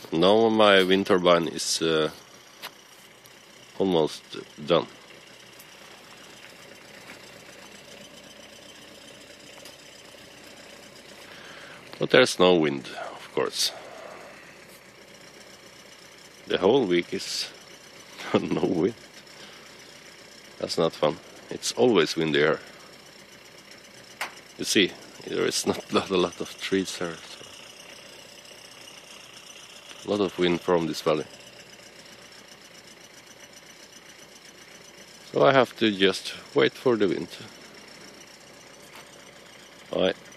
Now my wind turbine is almost done. But there's no wind, of course. The whole week is no wind. That's not fun. It's always windy here. You see, there is not a lot of trees here. So a lot of wind from this valley. So I have to just wait for the wind. Bye.